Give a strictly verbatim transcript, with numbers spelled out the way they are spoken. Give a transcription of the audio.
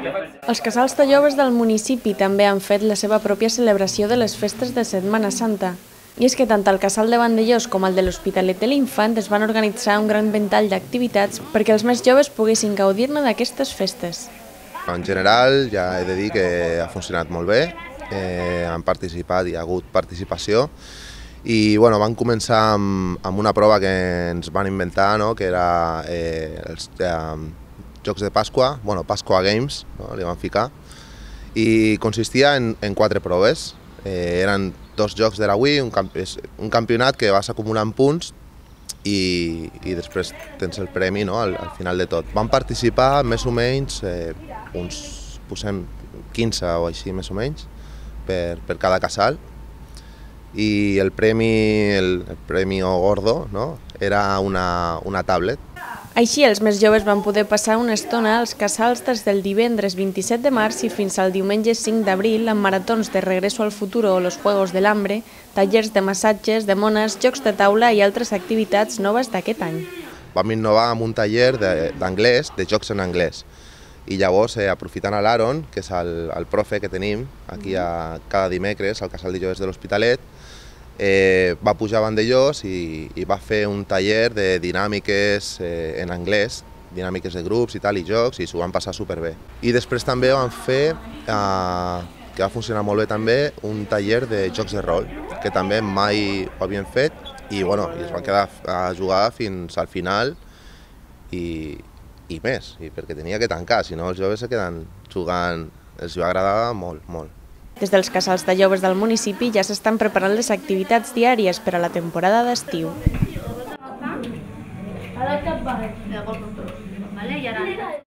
Els casals de joves del municipi també han fet la seva pròpia celebració de les festes de Setmana Santa. I és que tant el casal de Vandellós com el de l'Hospitalet de l'Infant es van organitzar un gran ventall d'activitats perquè els més joves poguessin gaudir-ne d'aquestes festes. En general, ja he de dir que ha funcionat molt bé, eh, han participat, hi ha hagut participació i bueno, van començar amb, amb una prova que ens van inventar, no? Que era eh, els eh, Jocs de Pasqua, bueno, Pasqua Games, no? Li van ficar, i consistia en, en quatre proves. Eh, eren dos jocs de la Wii, un, camp un campionat que vas acumulant punts i, i després tens el premi, no? al, al final de tot. Van participar més o menys eh, uns posem quinze o així més o menys per, per cada casal i el premi, el, el premi gordo, no? Era una, una tablet. Així, els més joves van poder passar una estona als casals des del divendres vint-i-set de març i fins al diumenge cinc d'abril amb maratons de Regreso al Futuro o los Juegos del Hambre, tallers de massatges, de mones, jocs de taula i altres activitats noves d'aquest any. Vam innovar amb un taller d'anglès, de, de jocs en anglès. I llavors, eh, aprofitant a l'Aaron, que és el, el profe que tenim aquí a, cada dimecres al casal de joves de l'Hospitalet, Eh, va pujar a Vandellós i, i va fer un taller de dinàmiques eh, en anglès, dinàmiques de grups i tal, i jocs, i s'ho van passar superbé. I després també van fer, eh, que va funcionar molt bé també, un taller de jocs de rol, que també mai ho havien fet, i bueno, i es van quedar a jugar fins al final i, i més, i perquè tenia que tancar, si no els joves se queden jugant, els va agradar molt, molt. Des dels casals de joves del municipi ja s'estan preparant les activitats diàries per a la temporada d'estiu.